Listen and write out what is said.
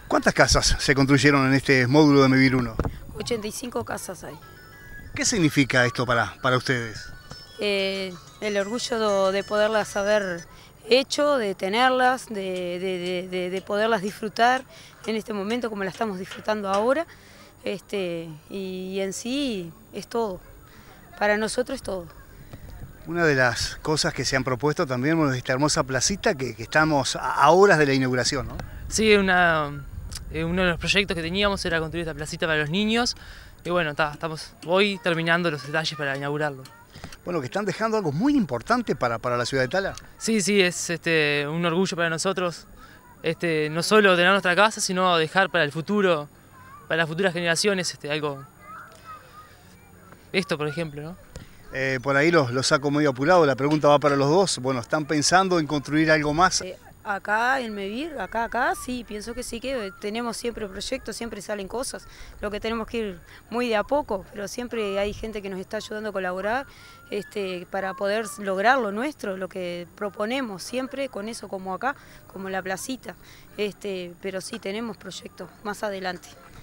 ¿Cuántas casas se construyeron en este módulo de Mevir 1? 85 casas hay. ¿Qué significa esto para ustedes? El orgullo de poderlas haber hecho, de tenerlas, de poderlas disfrutar en este momento como la estamos disfrutando ahora. Y en sí es todo. Para nosotros es todo. Una de las cosas que se han propuesto también, bueno, esta hermosa placita que estamos a horas de la inauguración, ¿no? Sí, uno de los proyectos que teníamos era construir esta placita para los niños. Y bueno, estamos hoy terminando los detalles para inaugurarlo. Bueno, que están dejando algo muy importante para la ciudad de Tala. Sí, es un orgullo para nosotros, no solo tener nuestra casa, sino dejar para el futuro, para las futuras generaciones, algo. Esto, por ejemplo, ¿no? Por ahí lo saco medio apurado, la pregunta va para los dos. Bueno, ¿están pensando en construir algo más? Acá en Mevir, acá, sí, pienso que sí, que tenemos siempre proyectos, siempre salen cosas. Lo que tenemos que ir muy de a poco, pero siempre hay gente que nos está ayudando a colaborar para poder lograr lo nuestro, lo que proponemos, siempre con eso como acá, como la placita. Pero sí, tenemos proyectos más adelante.